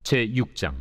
제6장.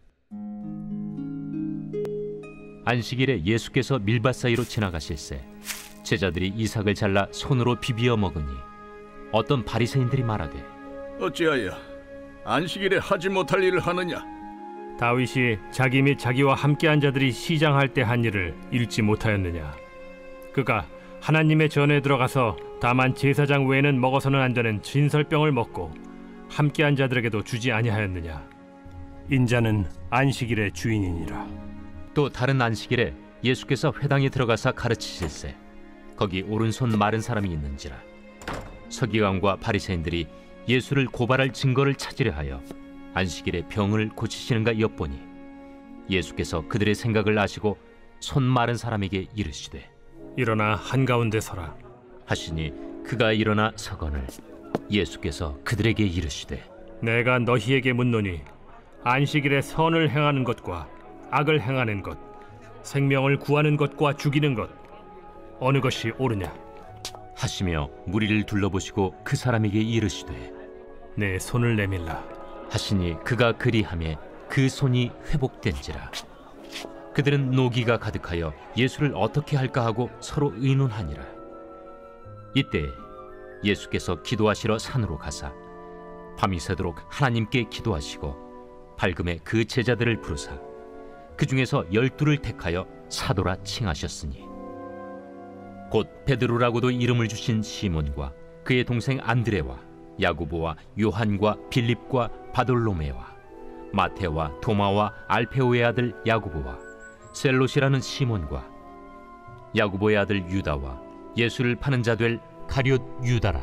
안식일에 예수께서 밀밭 사이로 지나가실새 제자들이 이삭을 잘라 손으로 비비어 먹으니 어떤 바리새인들이 말하되, 어찌하여 안식일에 하지 못할 일을 하느냐? 다윗이 자기 및 자기와 함께한 자들이 시장할 때 한 일을 읽지 못하였느냐? 그가 하나님의 전에 들어가서 다만 제사장 외에는 먹어서는 안 되는 진설병을 먹고 함께한 자들에게도 주지 아니하였느냐? 인자는 안식일의 주인이니라. 또 다른 안식일에 예수께서 회당에 들어가사 가르치실새 거기 오른손 마른 사람이 있는지라. 서기관과 바리새인들이 예수를 고발할 증거를 찾으려 하여 안식일에 병을 고치시는가 엿보니 예수께서 그들의 생각을 아시고 손 마른 사람에게 이르시되, 일어나 한가운데 서라 하시니 그가 일어나 서거늘 예수께서 그들에게 이르시되, 내가 너희에게 묻노니 안식일에 선을 행하는 것과 악을 행하는 것, 생명을 구하는 것과 죽이는 것, 어느 것이 옳으냐? 하시며 무리를 둘러보시고 그 사람에게 이르시되, 내 손을 내밀라 하시니 그가 그리하매 그 손이 회복된지라. 그들은 노기가 가득하여 예수를 어떻게 할까 하고 서로 의논하니라. 이때 예수께서 기도하시러 산으로 가사 밤이 새도록 하나님께 기도하시고 밝음에 그 제자들을 부르사 그 중에서 12를 택하여 사도라 칭하셨으니 곧 베드로라고도 이름을 주신 시몬과 그의 동생 안드레와 야고보와 요한과 빌립과 바돌로메와 마테와 도마와 알페오의 아들 야고보와 셀롯이라는 시몬과 야고보의 아들 유다와 예수를 파는 자 될 가룟 유다라.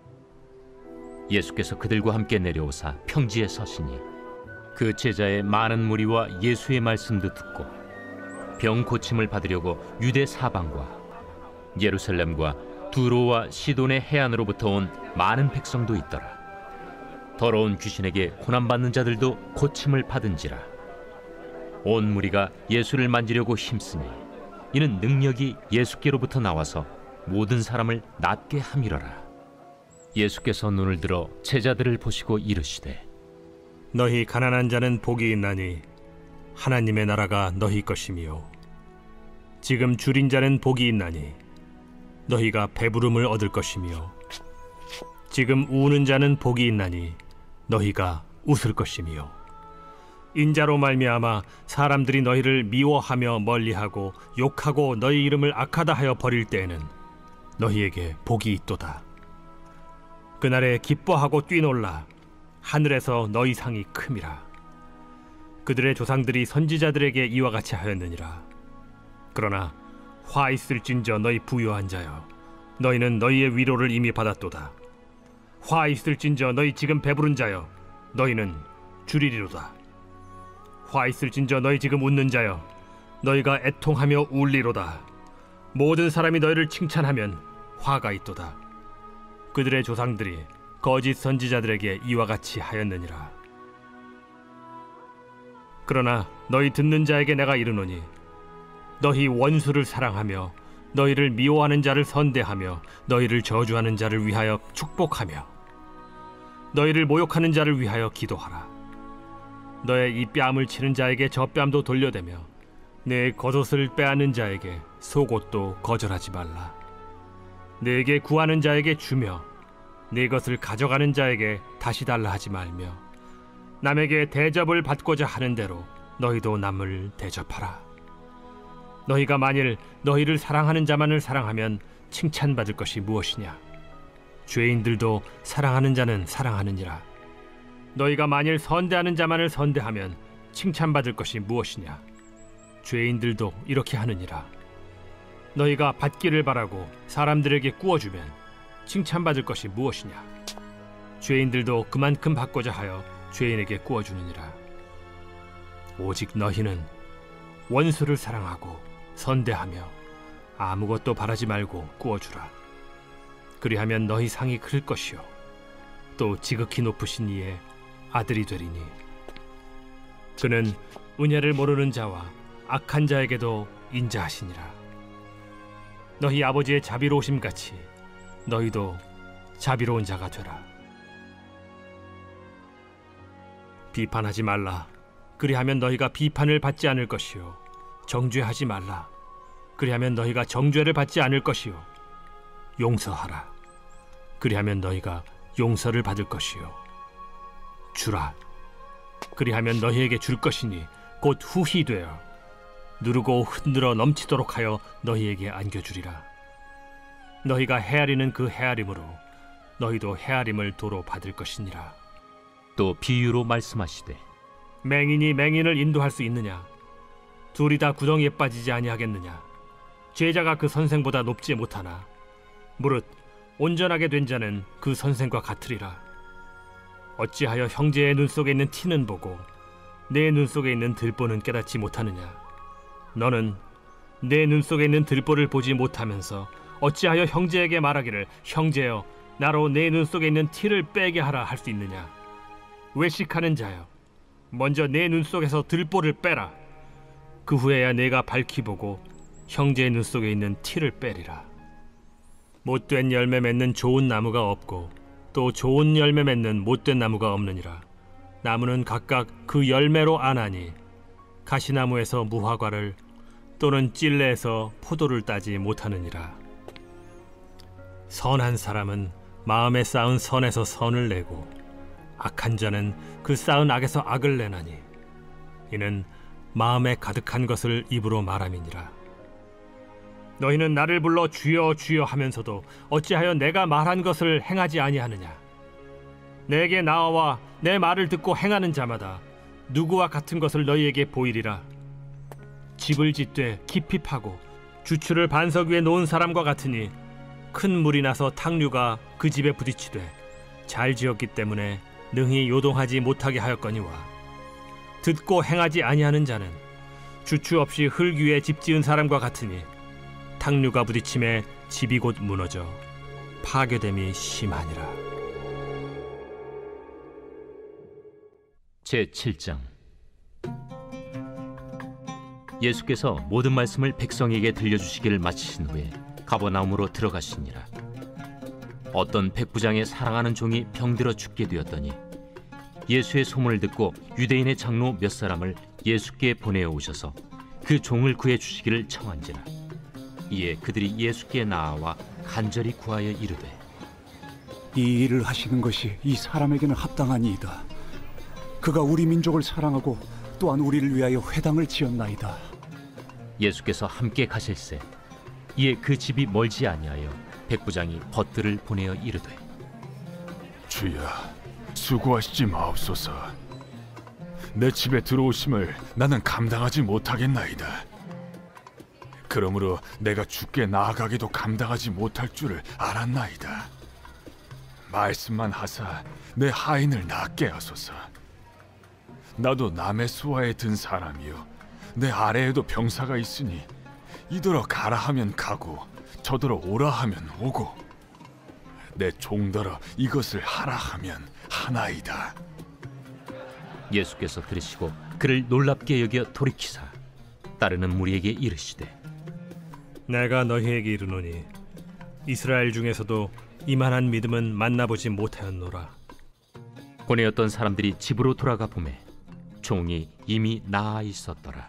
예수께서 그들과 함께 내려오사 평지에 서시니 그 제자의 많은 무리와 예수의 말씀도 듣고 병 고침을 받으려고 유대 사방과 예루살렘과 두로와 시돈의 해안으로부터 온 많은 백성도 있더라. 더러운 귀신에게 고난받는 자들도 고침을 받은지라. 온 무리가 예수를 만지려고 힘쓰니 이는 능력이 예수께로부터 나와서 모든 사람을 낫게 함이러라. 예수께서 눈을 들어 제자들을 보시고 이르시되, 너희 가난한 자는 복이 있나니 하나님의 나라가 너희 것이며 지금 줄인 자는 복이 있나니 너희가 배부름을 얻을 것이며 지금 우는 자는 복이 있나니 너희가 웃을 것이며 인자로 말미암아 사람들이 너희를 미워하며 멀리하고 욕하고 너희 이름을 악하다 하여 버릴 때에는 너희에게 복이 있도다. 그날에 기뻐하고 뛰놀라 하늘에서 너희 상이 큼이라. 그들의 조상들이 선지자들에게 이와 같이 하였느니라. 그러나 화 있을진저 너희 부요한 자여, 너희는 너희의 위로를 이미 받았도다. 화 있을진저 너희 지금 배부른 자여, 너희는 줄이리로다. 화 있을진저 너희 지금 웃는 자여, 너희가 애통하며 울리로다. 모든 사람이 너희를 칭찬하면 화가 있도다. 그들의 조상들이 거짓 선지자들에게 이와 같이 하였느니라. 그러나 너희 듣는 자에게 내가 이르노니 너희 원수를 사랑하며 너희를 미워하는 자를 선대하며 너희를 저주하는 자를 위하여 축복하며 너희를 모욕하는 자를 위하여 기도하라. 너의 이 뺨을 치는 자에게 저 뺨도 돌려대며 내 겉옷을 빼앗는 자에게 속옷도 거절하지 말라. 내게 구하는 자에게 주며 내 것을 가져가는 자에게 다시 달라 하지 말며 남에게 대접을 받고자 하는 대로 너희도 남을 대접하라. 너희가 만일 너희를 사랑하는 자만을 사랑하면 칭찬받을 것이 무엇이냐? 죄인들도 사랑하는 자는 사랑하느니라. 너희가 만일 선대하는 자만을 선대하면 칭찬받을 것이 무엇이냐? 죄인들도 이렇게 하느니라. 너희가 받기를 바라고 사람들에게 구워주면 칭찬받을 것이 무엇이냐? 죄인들도 그만큼 받고자 하여 죄인에게 구워주느니라. 오직 너희는 원수를 사랑하고 선대하며 아무것도 바라지 말고 구워주라. 그리하면 너희 상이 클 것이요 또 지극히 높으신 이의 아들이 되리니 그는 은혜를 모르는 자와 악한 자에게도 인자하시니라. 너희 아버지의 자비로우심같이 너희도 자비로운 자가 되라. 비판하지 말라. 그리하면 너희가 비판을 받지 않을 것이요. 정죄하지 말라. 그리하면 너희가 정죄를 받지 않을 것이요. 용서하라. 그리하면 너희가 용서를 받을 것이요. 주라. 그리하면 너희에게 줄 것이니 곧 후히 되어 누르고 흔들어 넘치도록 하여 너희에게 안겨주리라. 너희가 헤아리는 그 헤아림으로 너희도 헤아림을 도로 받을 것이니라. 또 비유로 말씀하시되 맹인이 맹인을 인도할 수 있느냐? 둘이 다 구덩이에 빠지지 아니하겠느냐? 제자가 그 선생보다 높지 못하나 무릇 온전하게 된 자는 그 선생과 같으리라. 어찌하여 형제의 눈 속에 있는 티는 보고 내 눈 속에 있는 들보는 깨닫지 못하느냐? 너는 내 눈 속에 있는 들보를 보지 못하면서 어찌하여 형제에게 말하기를 형제여 나로 내 눈 속에 있는 티를 빼게 하라 할 수 있느냐? 외식하는 자여 먼저 내 눈 속에서 들보를 빼라. 그 후에야 내가 밝히 보고 형제의 눈 속에 있는 티를 빼리라. 못된 열매 맺는 좋은 나무가 없고 또 좋은 열매 맺는 못된 나무가 없느니라. 나무는 각각 그 열매로 아나니 가시나무에서 무화과를 또는 찔레에서 포도를 따지 못하느니라. 선한 사람은 마음에 쌓은 선에서 선을 내고 악한 자는 그 쌓은 악에서 악을 내나니 이는 마음에 가득한 것을 입으로 말함이니라. 너희는 나를 불러 주여 주여 하면서도 어찌하여 내가 말한 것을 행하지 아니하느냐? 내게 나와 내 말을 듣고 행하는 자마다 누구와 같은 것을 너희에게 보이리라. 집을 짓되 깊이 파고 주추를 반석 위에 놓은 사람과 같으니 큰 물이 나서 탕류가 그 집에 부딪히되 잘 지었기 때문에 능히 요동하지 못하게 하였거니와 듣고 행하지 아니하는 자는 주추 없이 흙 위에 집 지은 사람과 같으니 탕류가 부딪힘에 집이 곧 무너져 파괴됨이 심하니라. 제7장. 예수께서 모든 말씀을 백성에게 들려주시기를 마치신 후에 가버나움으로 들어가시니라. 어떤 백부장의 사랑하는 종이 병들어 죽게 되었더니 예수의 소문을 듣고 유대인의 장로 몇 사람을 예수께 보내어 오셔서 그 종을 구해 주시기를 청한지라. 이에 그들이 예수께 나아와 간절히 구하여 이르되 이 일을 하시는 것이 이 사람에게는 합당하니이다. 그가 우리 민족을 사랑하고 또한 우리를 위하여 회당을 지었나이다. 예수께서 함께 가실새 이에 그 집이 멀지 아니하여 백부장이 벗들을 보내어 이르되 주여 수고하시지 마옵소서. 내 집에 들어오심을 나는 감당하지 못하겠나이다. 그러므로 내가 주께 나아가기도 감당하지 못할 줄을 알았나이다. 말씀만 하사 내 하인을 낫게 하소서. 나도 남의 수하에 든 사람이요 내 아래에도 병사가 있으니 이더러 가라 하면 가고 저더러 오라 하면 오고 내 종더러 이것을 하라 하면 하나이다. 예수께서 들으시고 그를 놀랍게 여겨 돌이키사 따르는 무리에게 이르시되 내가 너희에게 이르노니 이스라엘 중에서도 이만한 믿음은 만나보지 못하였노라. 보내었던 사람들이 집으로 돌아가 보매 종이 이미 나아 있었더라.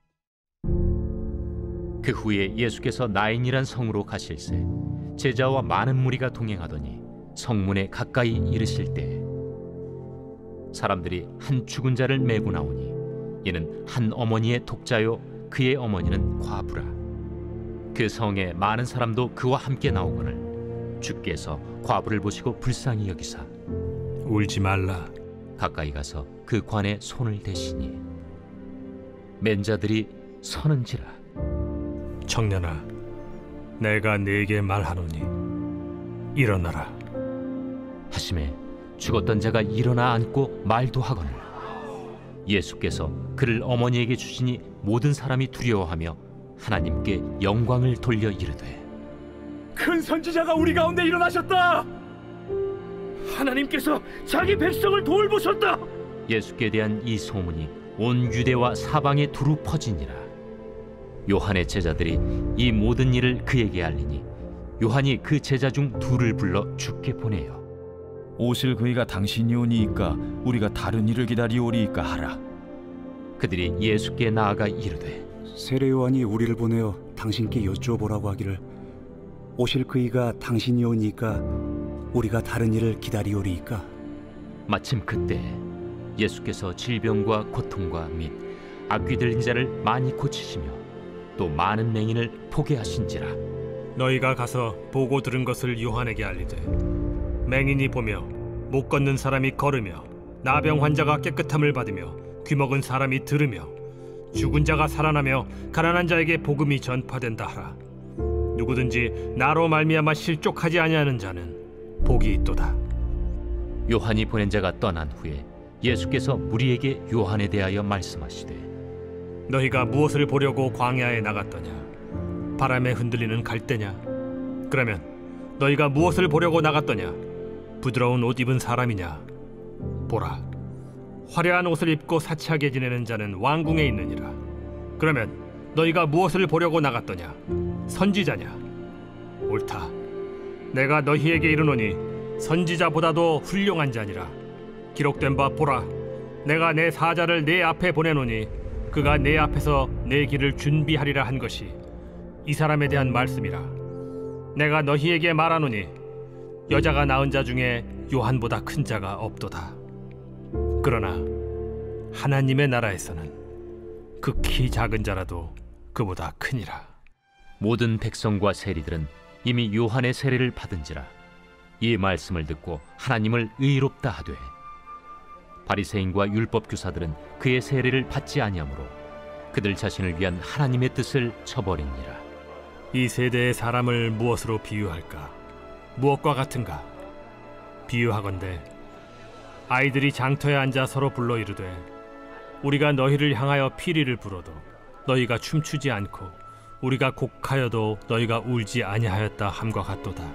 그 후에 예수께서 나인이란 성으로 가실새 제자와 많은 무리가 동행하더니 성문에 가까이 이르실 때 사람들이 한 죽은 자를 메고 나오니 이는 한 어머니의 독자요 그의 어머니는 과부라. 그 성에 많은 사람도 그와 함께 나오거늘 주께서 과부를 보시고 불쌍히 여기사 울지 말라. 가까이 가서 그 관에 손을 대시니 맨 자들이 서는지라. 청년아, 내가 네게 말하노니 일어나라. 하심에 죽었던 자가 일어나 앉고 말도 하거늘 예수께서 그를 어머니에게 주시니 모든 사람이 두려워하며 하나님께 영광을 돌려 이르되 큰 선지자가 우리 가운데 일어나셨다. 하나님께서 자기 백성을 돌보셨다. 예수께 대한 이 소문이 온 유대와 사방에 두루 퍼지니라. 요한의 제자들이 이 모든 일을 그에게 알리니 요한이 그 제자 중 둘을 불러 주께 보내요. 오실 그이가 당신이 오니이까 우리가 다른 이를 기다리오리이까 하라. 그들이 예수께 나아가 이르되 세례 요한이 우리를 보내어 당신께 여쭈어보라고 하기를 오실 그이가 당신이 오니까 우리가 다른 일을 기다리오리이까. 마침 그때 예수께서 질병과 고통과 및 악귀 들린 자를 많이 고치시며 또 많은 맹인을 보게 하신지라. 너희가 가서 보고 들은 것을 요한에게 알리되 맹인이 보며 못 걷는 사람이 걸으며 나병 환자가 깨끗함을 받으며 귀먹은 사람이 들으며 죽은 자가 살아나며 가난한 자에게 복음이 전파된다 하라. 누구든지 나로 말미암아 실족하지 아니하는 자는 복이 있도다. 요한이 보낸 자가 떠난 후에 예수께서 무리에게 요한에 대하여 말씀하시되 너희가 무엇을 보려고 광야에 나갔더냐? 바람에 흔들리는 갈대냐? 그러면 너희가 무엇을 보려고 나갔더냐? 부드러운 옷 입은 사람이냐? 보라, 화려한 옷을 입고 사치하게 지내는 자는 왕궁에 있느니라. 그러면 너희가 무엇을 보려고 나갔더냐? 선지자냐? 옳다. 내가 너희에게 이르노니 선지자보다도 훌륭한 자니라. 기록된 바 보라, 내가 내 사자를 내 앞에 보내노니 그가 내 앞에서 내 길을 준비하리라 한 것이 이 사람에 대한 말씀이라. 내가 너희에게 말하노니 여자가 낳은 자 중에 요한보다 큰 자가 없도다. 그러나 하나님의 나라에서는 극히 작은 자라도 그보다 크니라. 모든 백성과 세리들은 이미 요한의 세례를 받은지라. 이 말씀을 듣고 하나님을 의롭다 하되 바리새인과 율법 교사들은 그의 세례를 받지 아니하므로 그들 자신을 위한 하나님의 뜻을 저버리니라. 이 세대의 사람을 무엇으로 비유할까? 무엇과 같은가? 비유하건대 아이들이 장터에 앉아 서로 불러 이르되 우리가 너희를 향하여 피리를 불어도 너희가 춤추지 않고 우리가 곡하여도 너희가 울지 아니하였다 함과 같도다.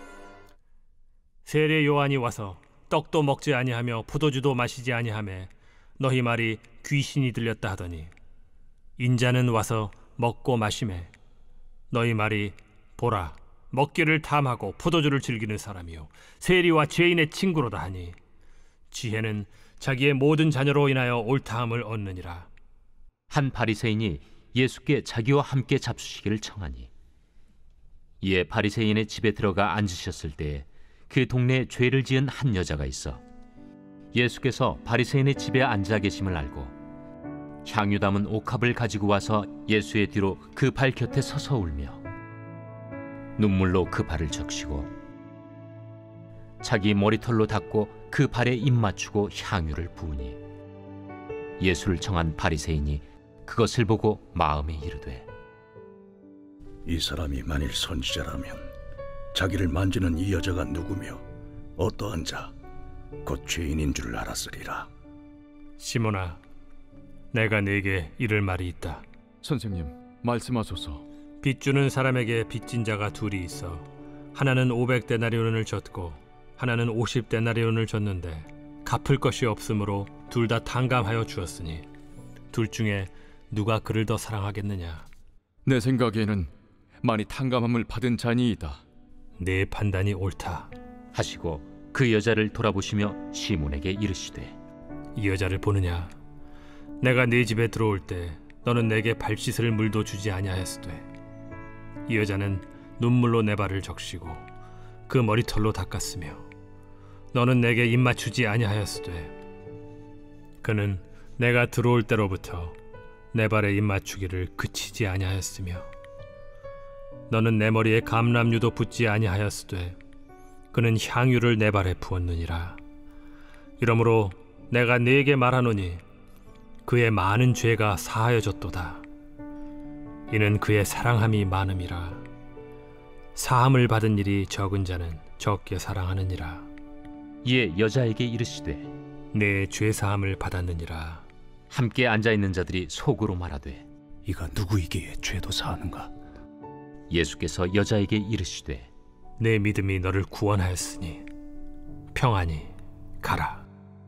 세례 요한이 와서 떡도 먹지 아니하며 포도주도 마시지 아니하매 너희 말이 귀신이 들렸다 하더니 인자는 와서 먹고 마시매 너희 말이 보라, 먹기를 탐하고 포도주를 즐기는 사람이요 세리와 죄인의 친구로다 하니 지혜는 자기의 모든 자녀로 인하여 옳다함을 얻느니라. 한 바리새인이 예수께 자기와 함께 잡수시기를 청하니 이에 바리새인의 집에 들어가 앉으셨을 때에 그 동네에 죄를 지은 한 여자가 있어 예수께서 바리새인의 집에 앉아 계심을 알고 향유 담은 옥합을 가지고 와서 예수의 뒤로 그 발 곁에 서서 울며 눈물로 그 발을 적시고 자기 머리털로 닦고 그 발에 입 맞추고 향유를 부으니 예수를 청한 바리새인이 그것을 보고 마음에 이르되 이 사람이 만일 선지자라면 자기를 만지는 이 여자가 누구며 어떠한 자, 곧 죄인인 줄 알았으리라. 시몬아, 내가 네게 이를 말이 있다. 선생님, 말씀하소서. 빚 주는 사람에게 빚진 자가 둘이 있어 하나는 500데나리온을 줬고 하나는 50데나리온을 줬는데 갚을 것이 없으므로 둘 다 탕감하여 주었으니 둘 중에 누가 그를 더 사랑하겠느냐? 내 생각에는 많이 탕감함을 받은 자니이다. 내 판단이 옳다 하시고 그 여자를 돌아보시며 시몬에게 이르시되 이 여자를 보느냐? 내가 네 집에 들어올 때 너는 내게 발 씻을 물도 주지 아니하였으되 이 여자는 눈물로 내 발을 적시고 그 머리털로 닦았으며 너는 내게 입 맞추지 아니하였으되 그는 내가 들어올 때로부터 내 발에 입 맞추기를 그치지 아니하였으며 너는 내 머리에 감람유도 붓지 아니하였으되 그는 향유를 내 발에 부었느니라. 이러므로 내가 네게 말하노니 그의 많은 죄가 사하여졌도다. 이는 그의 사랑함이 많음이라. 사함을 받은 일이 적은 자는 적게 사랑하느니라. 이에 여자에게 이르시되 내 죄 사함을 받았느니라. 함께 앉아있는 자들이 속으로 말하되 이가 누구이기에 죄도 사하는가? 예수께서 여자에게 이르시되 내 믿음이 너를 구원하였으니 평안히 가라.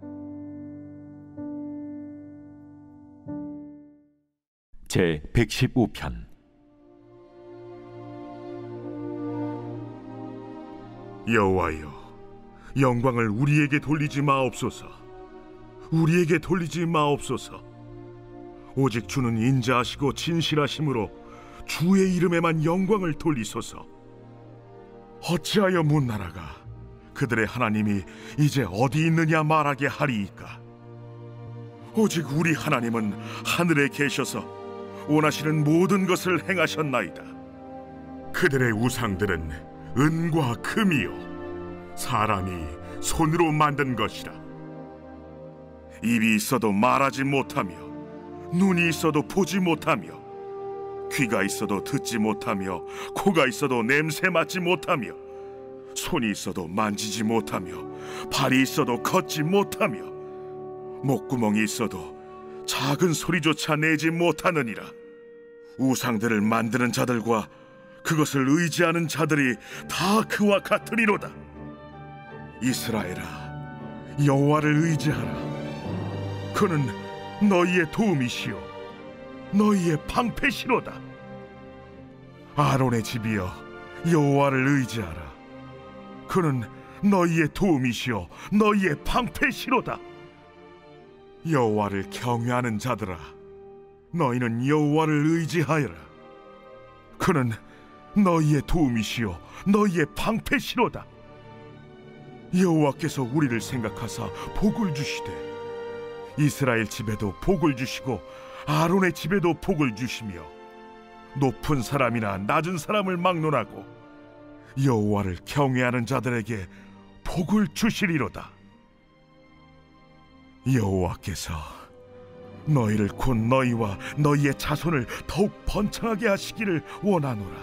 제 115편. 여호와여, 영광을 우리에게 돌리지 마옵소서. 우리에게 돌리지 마옵소서. 오직 주는 인자하시고 진실하심으로 주의 이름에만 영광을 돌리소서. 어찌하여 문나라가 그들의 하나님이 이제 어디 있느냐 말하게 하리이까? 오직 우리 하나님은 하늘에 계셔서 원하시는 모든 것을 행하셨나이다. 그들의 우상들은 은과 금이요 사람이 손으로 만든 것이라. 입이 있어도 말하지 못하며, 눈이 있어도 보지 못하며, 귀가 있어도 듣지 못하며, 코가 있어도 냄새 맡지 못하며, 손이 있어도 만지지 못하며, 발이 있어도 걷지 못하며, 목구멍이 있어도 작은 소리조차 내지 못하느니라. 우상들을 만드는 자들과 그것을 의지하는 자들이 다 그와 같으리로다. 이스라엘아, 여호와를 의지하라. 그는 너희의 도움이시요 너희의 방패시로다. 아론의 집이여, 여호와를 의지하라. 그는 너희의 도움이시요 너희의 방패시로다. 여호와를 경외하는 자들아, 너희는 여호와를 의지하여라. 그는 너희의 도움이시요 너희의 방패시로다. 여호와께서 우리를 생각하사 복을 주시되 이스라엘 집에도 복을 주시고 아론의 집에도 복을 주시며 높은 사람이나 낮은 사람을 막론하고 여호와를 경외하는 자들에게 복을 주시리로다. 여호와께서 너희를 곧 너희와 너희의 자손을 더욱 번창하게 하시기를 원하노라.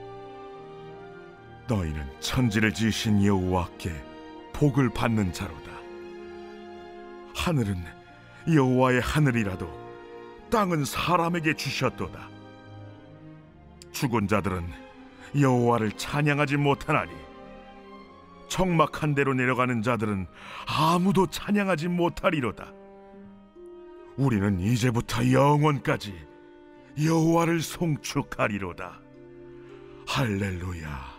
너희는 천지를 지으신 여호와께 복을 받는 자로다. 하늘은 여호와의 하늘이라도 땅은 사람에게 주셨도다. 죽은 자들은 여호와를 찬양하지 못하나니 적막한 데로 내려가는 자들은 아무도 찬양하지 못하리로다. 우리는 이제부터 영원까지 여호와를 송축하리로다. 할렐루야.